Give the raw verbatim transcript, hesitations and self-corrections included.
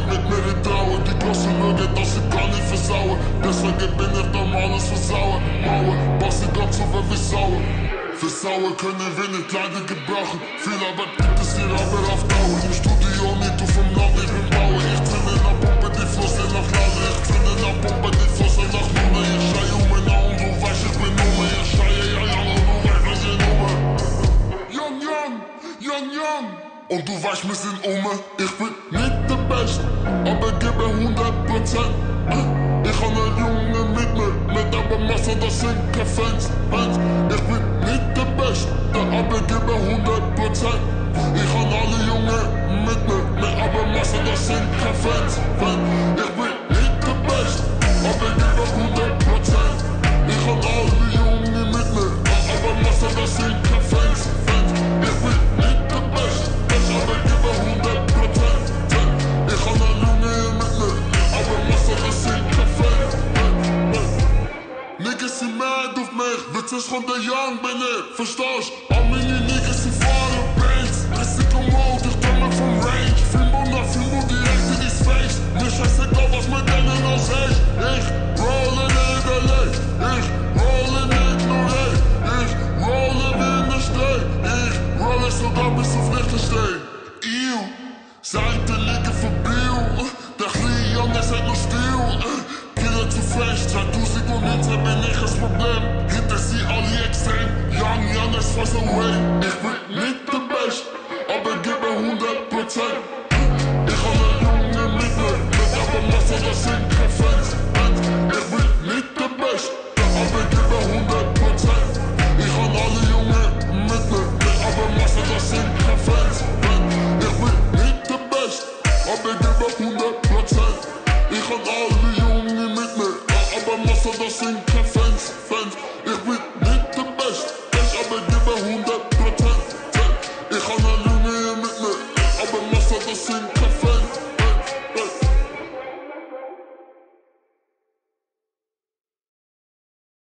mit mir in Trauer. Die große Lüge, dass ich gar nicht versaue. Deswegen bin ich normales Versauer. Mauer, was ich ganz so wie sauer. Für sauer können wir nicht Kleider gebrauchen. Viel Arbeit gibt es hier aber auf Dauer. Im Studio nicht, du vom Land, ich bin Bauer. Ich trenne nach Pumpe, die Flosse nach Lalle. Ich trenne nach Pumpe, die Flosse nach Lunge. Ich schreie um mein Augen, du weißt, ich bin Nummer. Ich schreie, ja, ja, und du weißt, was ich Nummer. Young, young, young, young. Und du weißt, wir sind um. Ich bin nicht der Beste, aber gebe hundert Prozent. Ich habe einen Junge mit mir, mit aber Masse, das sind keine Fans. Ich bin nicht der Beste, aber gebe hundert Prozent. Ich habe alle Junge mit mir, mit aber Masse, das sind keine Fans. Ich bin nicht der Beste, aber gebe hundert Prozent. Ich habe alle Junge mit mir, aber Masse, das sind keine Fans. Ich bin nicht der Beste, aber gebe hundert Prozent. Ich habe alle Junge mit mir, aber Masse, das sind keine Fans. Niggas sind mad auf mich, Witz ist von der Young bin ich, verstehst? All meine Niggas sind voller Brains. Risse komm out, ich komme vom Range. Viel Wunder, viel Mut, die Rechte, die ist fake. Mir scheißegal, was mit denen noch sagt. Ich rolle nicht allein, ich rolle nicht nur ey. Ich rolle wie ne Steh, ich rolle sogar bis auf Lichtenstein. Ew, Seite liegen für Bio, der Leon ist halt noch still. Killer zu fresh, zweitausendneunzehn bin ich das Problem. Hinter sie alle extrem, Young, Young ist fast away. Ich bin nicht der Beste, aber gebe hundert Prozent. Ich habe einen Junge mit mir, mit aber Masse, das sind keine Fans. Ich bin nicht der Beste, aber gebe hundert Prozent. Ich habe alle Junge mit mir, mit aber Masse, das sind keine Fans. Ich bin nicht der Beste, aber gebe hundert Prozent. Ich habe alle Junge mit mir, aber Masse, das sind keine